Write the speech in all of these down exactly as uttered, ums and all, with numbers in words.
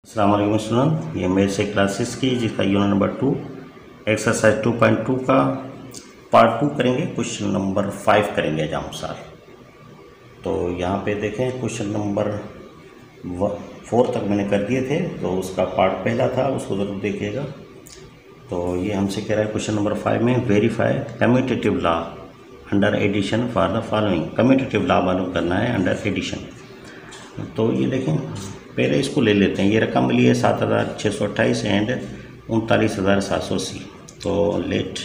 अस्सलाम वालेकुम स्टूडेंट, ये मेरे से क्लासेस की जिसका unit number two exercise two point two का पार्ट टू करेंगे। क्वेश्चन नंबर फाइव करेंगे एग्जाम सार। तो यहाँ पे देखें क्वेश्चन नंबर फोर तक मैंने कर दिए थे, तो उसका पार्ट पहला था, उसको ज़रूर देखिएगा। तो ये हमसे कह रहा है क्वेश्चन नंबर फाइव में verify commutative law under addition for the following. Commutative law मालूम करना है अंडर एडिशन। तो ये देखें, पहले इसको ले लेते हैं। ये रकम मिली है सात हज़ार छः सौ अट्ठाईस एंड उनतालीस हज़ार सात सौ अस्सी। तो लेट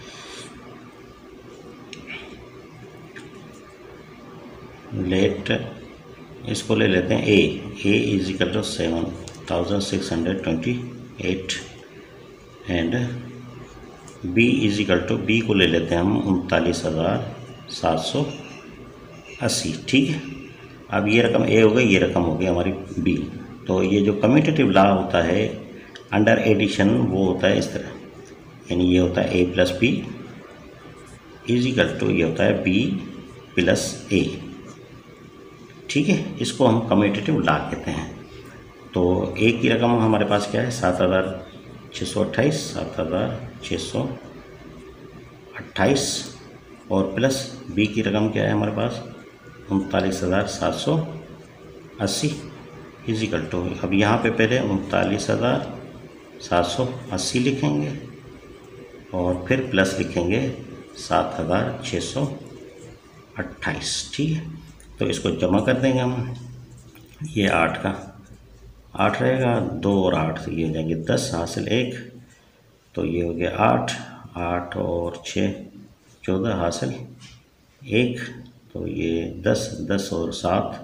लेट इसको ले लेते हैं। A A is equal to seven thousand six hundred twenty eight and B is equal to B को ले लेते हैं हम उनतालीस हज़ार सात सौ अस्सी। ठीक है, अब ये रकम ए हो गई, ये रकम हो गई हमारी बी। तो ये जो कम्यूटेटिव लॉ होता है अंडर एडिशन वो होता है इस तरह, यानी ये होता है A plus B is equal to ये होता है बी प्लस ए। ठीक है, इसको हम कम्यूटेटिव लॉ कहते हैं। तो ए की रकम हमारे पास क्या है, सात हज़ार छः सौ अट्ठाईस सात हज़ार छः सौ अट्ठाईस और प्लस बी की रकम क्या है हमारे पास उनतालीस हज़ार सात सौ अस्सी इजिकल टू, अब यहाँ पे पहले उनतालीस हज़ार सात सौ अस्सी लिखेंगे और फिर प्लस लिखेंगे सात हज़ार छः सौ अट्ठाईस। ठीक है, तो इसको जमा कर देंगे हम। ये आठ का आठ रहेगा, दो और आठ से ये हो जाएंगे दस, हासिल एक, तो ये हो गया आठ आठ और छः चौदह, हासिल एक, तो ये दस दस और सात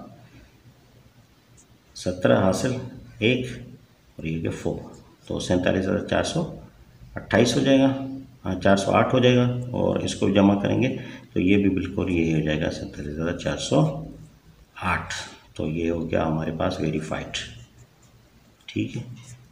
सत्रह, हासिल एक, और ये गया फोर, तो सैंतालीस हज़ार चार सौ अट्ठाईस हो जाएगा। हाँ, चार सौ आठ हो जाएगा और इसको जमा करेंगे तो ये भी बिल्कुल यही हो जाएगा सैंतालीस हज़ार चार सौ आठ। तो ये हो गया हमारे पास वेरीफाइड। ठीक है,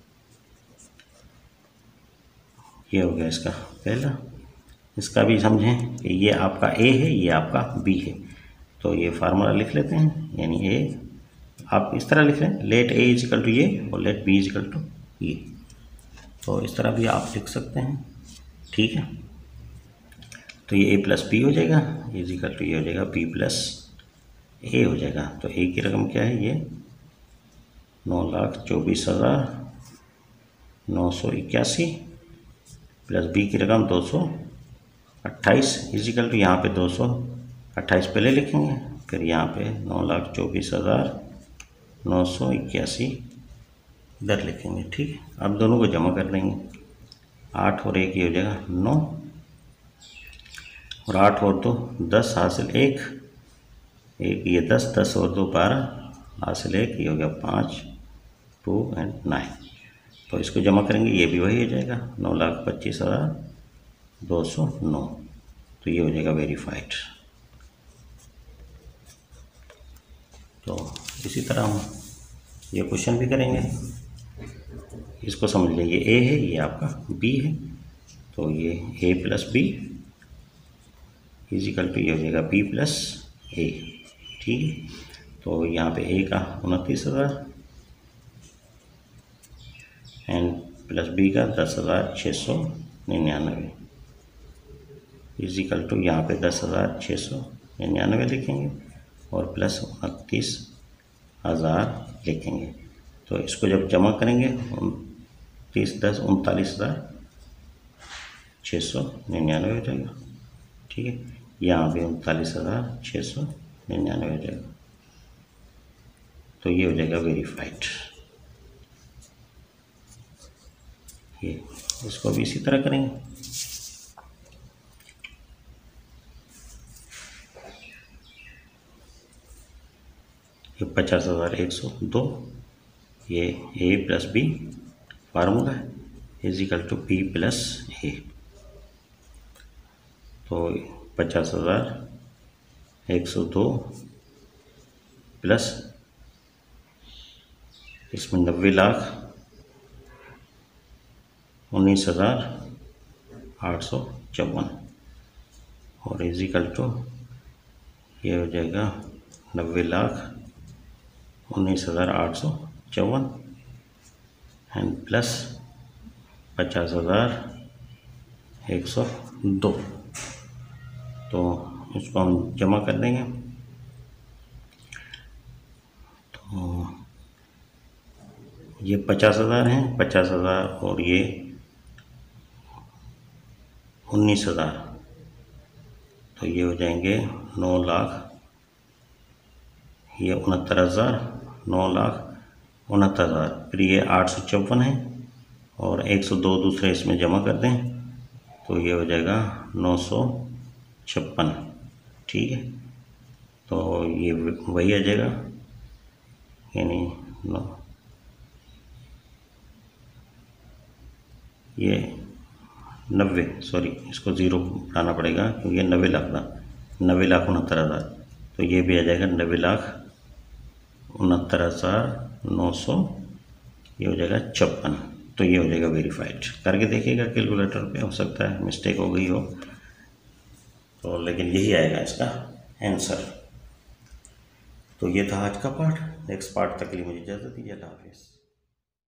ये हो गया इसका पहला। इसका भी समझें कि ये आपका ए है, ये आपका बी है। तो ये फार्मूला लिख लेते हैं, यानी ए आप इस तरह लिख लें, let A is equal to ये और let B is equal to ये। तो इस तरह भी आप लिख सकते हैं। ठीक है, तो ये ए प्लस बी हो जाएगा इज इक्वल टू ये हो जाएगा बी प्लस ए हो जाएगा। तो ए की रकम क्या है, ये नौ लाख चौबीस हज़ार नौ सौ इक्यासी प्लस बी की रकम दो सौ अट्ठाईस इजिकल टू यहाँ पे दो सौ अट्ठाईस पहले लिखेंगे, फिर यहाँ पे नौ लाख चौबीस हज़ार नौ सौ इक्यासी इधर लिखेंगे। ठीक है, अब दोनों को जमा कर देंगे। आठ और एक ये हो जाएगा नौ, और आठ और दो दस, हासिल एक, एक ये दस, दस और दो बारह, हासिल एक, ये हो गया पाँच, टू एंड नाइन। तो इसको जमा करेंगे, ये भी वही हो जाएगा नौ लाख पच्चीस हज़ार दो सौ नौ। तो ये हो जाएगा वेरीफाइड। तो इसी तरह हम ये क्वेश्चन भी करेंगे। इसको समझ लीजिए, ए है, ये आपका बी है, तो ये A plus B is equal to ये हो जाएगा बी प्लस ए। ठीक है, तो यहाँ पे ए का उनतीस हज़ार एंड प्लस बी का दस हज़ार छः सौ निन्यानवे इजिकल टू यहाँ पे दस हज़ार छः सौ निन्यानवे लिखेंगे और प्लस उनतीस हज़ार लिखेंगे। तो इसको जब जमा करेंगे उनतीस दस उनतालीस हज़ार छः सौ निन्यानवे हो जाएगा। ठीक है, यहाँ पे उनतालीस हज़ार छः सौ निन्यानवे हो जाएगा। तो ये हो जाएगा वेरीफाइड। ये इसको भी इसी तरह करेंगे। ये पचास हज़ार एक सौ दो, ये ए प्लस बी फार्मूला है is equal to B plus A. तो पचास हज़ार एक सौ दो प्लस इसमें नब्बे लाख उन्नीस हज़ार आठ सौ चौवन और इज इक्वल टू ये हो जाएगा नब्बे लाख उन्नीस हज़ार आठ सौ चौवन एंड प्लस पचास हज़ार एक सौ दो। तो इसको हम जमा कर देंगे। तो ये पचास हज़ार हैं, पचास हज़ार और ये उन्नीस हज़ार, तो ये हो जाएंगे नौ लाख, ये उनहत्तर हज़ार, नौ लाख उनहत्तर हज़ार। फिर ये आठ सौ चौवन है और एक सौ दो दूसरे इसमें जमा कर दें तो ये हो जाएगा नौ सौ छप्पन। ठीक है, तो ये वही आ जाएगा, यानी नौ, ये नब्बे, सॉरी इसको ज़ीरो बढ़ाना पड़ेगा क्योंकि ये नब्बे लाख था, नब्बे लाख उनहत्तर हज़ार, तो ये भी आ जाएगा नब्बे लाख उनहत्तर हज़ार नौ सौ, ये हो जाएगा छप्पन। तो ये हो जाएगा वेरीफाइड। करके देखिएगा कैलकुलेटर पे, हो सकता है मिस्टेक हो गई हो तो, लेकिन यही आएगा इसका आंसर। तो ये था आज का पार्ट। नेक्स्ट पार्ट तक के लिए मुझे इजाज़त दीजिए। अल्लाह हाफिज़।